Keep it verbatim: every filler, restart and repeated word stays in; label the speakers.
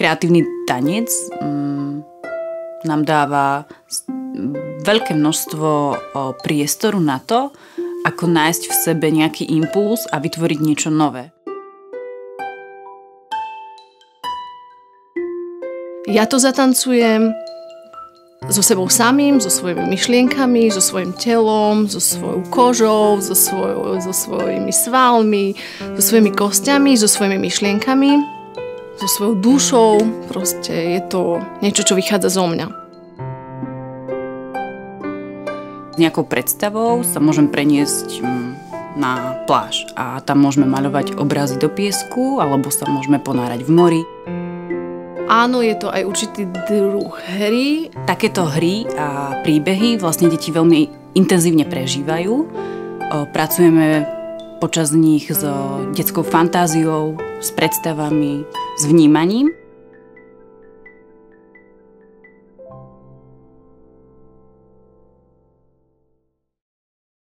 Speaker 1: Kreatívny tanec mm, nám dáva veľké množstvo priestoru na to, ako nájsť v sebe nejaký impuls a vytvoriť niečo nové.
Speaker 2: Ja to zatancujem so sebou samým, so svojimi myšlienkami, so svojim telom, so svojou kožou, so, svoj, so svojimi svalmi, so svojimi kostiami, so svojimi myšlienkami, so svojou dušou. Proste je to niečo, čo vychádza zo mňa.
Speaker 1: S nejakou predstavou sa môžem preniesť na pláž a tam môžeme maľovať obrazy do piesku alebo sa môžeme ponárať v mori.
Speaker 2: Áno, je to aj určitý druh hry.
Speaker 1: Takéto hry a príbehy vlastne deti veľmi intenzívne prežívajú. Pracujeme počas nich s detskou fantáziou, s predstavami, s vnímaním.